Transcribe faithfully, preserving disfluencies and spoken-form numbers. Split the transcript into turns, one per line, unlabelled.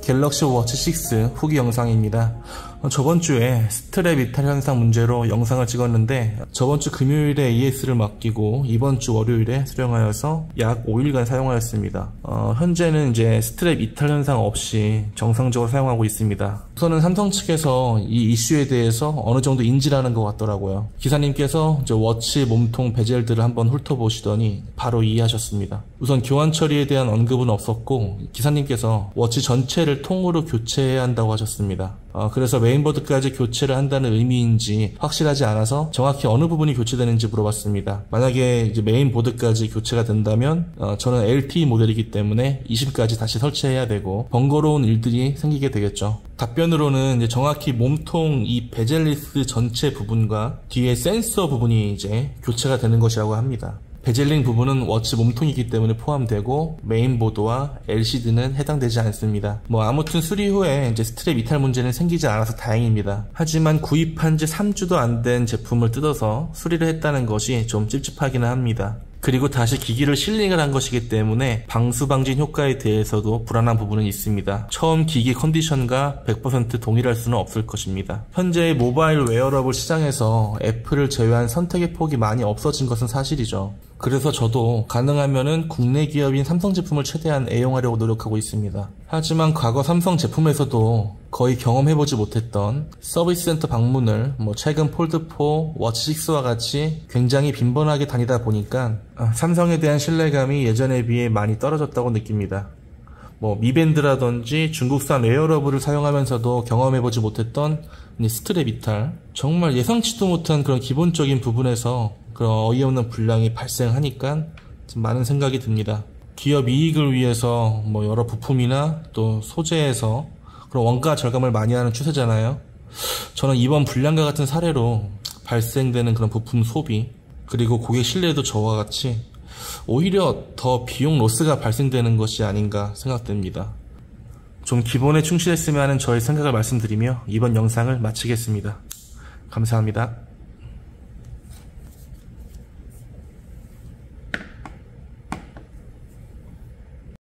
갤럭시 워치 식스 후기 영상입니다. 어, 저번주에 스트랩 이탈 현상 문제로 영상을 찍었는데 저번주 금요일에 이에스를 맡기고 이번주 월요일에 수령하여서 약 오 일간 사용하였습니다. 어, 현재는 이제 스트랩 이탈 현상 없이 정상적으로 사용하고 있습니다. 우선은 삼성 측에서 이 이슈에 대해서 어느 정도 인지를 하는 것 같더라고요. 기사님께서 이제 워치 몸통 베젤들을 한번 훑어보시더니 바로 이해하셨습니다. 우선 교환 처리에 대한 언급은 없었고 기사님께서 워치 전체를 통으로 교체해야 한다고 하셨습니다. 어, 그래서 메인보드까지 교체를 한다는 의미인지 확실하지 않아서 정확히 어느 부분이 교체되는지 물어봤습니다. 만약에 이제 메인보드까지 교체가 된다면 어, 저는 엘티이 모델이기 때문에 이심까지 다시 설치해야 되고 번거로운 일들이 생기게 되겠죠. 답변으로는 이제 정확히 몸통 이 베젤리스 전체 부분과 뒤에 센서 부분이 이제 교체가 되는 것이라고 합니다. 베젤링 부분은 워치 몸통이기 때문에 포함되고 메인보드와 엘시디는 해당되지 않습니다. 뭐 아무튼 수리 후에 이제 스트랩 이탈 문제는 생기지 않아서 다행입니다. 하지만 구입한 지 삼 주도 안 된 제품을 뜯어서 수리를 했다는 것이 좀 찝찝하기는 합니다. 그리고 다시 기기를 실링을 한 것이기 때문에 방수방진 효과에 대해서도 불안한 부분은 있습니다. 처음 기기 컨디션과 백 퍼센트 동일할 수는 없을 것입니다. 현재 모바일 웨어러블 시장에서 애플을 제외한 선택의 폭이 많이 없어진 것은 사실이죠. 그래서 저도 가능하면은 국내 기업인 삼성 제품을 최대한 애용하려고 노력하고 있습니다. 하지만 과거 삼성 제품에서도 거의 경험해보지 못했던 서비스 센터 방문을 뭐 최근 폴드사, 워치 식스와 같이 굉장히 빈번하게 다니다 보니까 삼성에 대한 신뢰감이 예전에 비해 많이 떨어졌다고 느낍니다. 뭐 미밴드라든지 중국산 웨어러블을 사용하면서도 경험해보지 못했던 스트랩 이탈, 정말 예상치도 못한 그런 기본적인 부분에서 그런 어이없는 불량이 발생하니까 좀 많은 생각이 듭니다. 기업 이익을 위해서 뭐 여러 부품이나 또 소재에서 그런 원가 절감을 많이 하는 추세잖아요. 저는 이번 불량과 같은 사례로 발생되는 그런 부품 소비, 그리고 고객 신뢰도 저와 같이 오히려 더 비용 로스가 발생되는 것이 아닌가 생각됩니다. 좀 기본에 충실했으면 하는 저의 생각을 말씀드리며 이번 영상을 마치겠습니다. 감사합니다.